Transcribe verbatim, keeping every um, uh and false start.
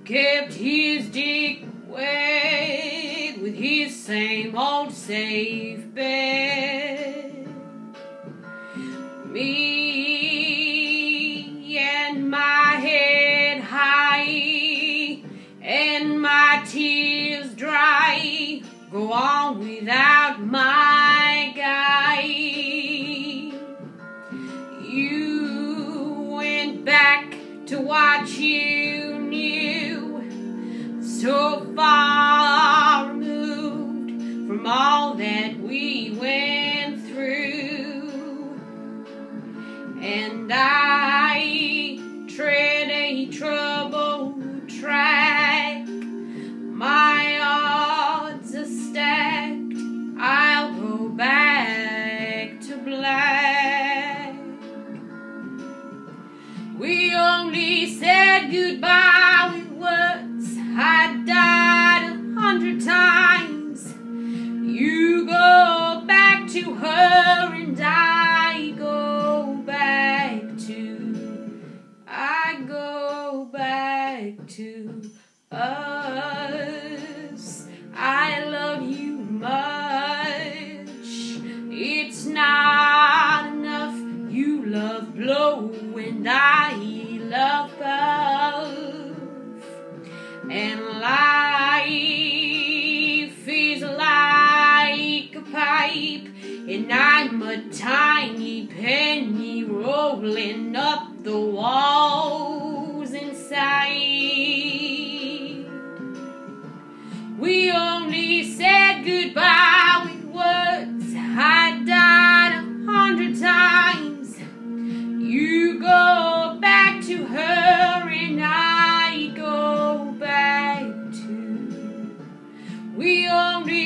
kept his dick wet with his same old safe bet. Me and my head high and my tears dry, go on without my guy. You went back to what you knew, so far removed from all that we went through. And I tread a troubled track, my odds are stacked, I'll go back to black. We only said goodbye with words, I died a hundred times. You go back to her and I go back to, I go back to us. I love you much, it's not enough. You love blow and I love puff, and life is like a pipe, and I'm a tiny penny rolling up the walls inside. We only said goodbye with words, I died a hundred times. You go back to her and I go back to, we only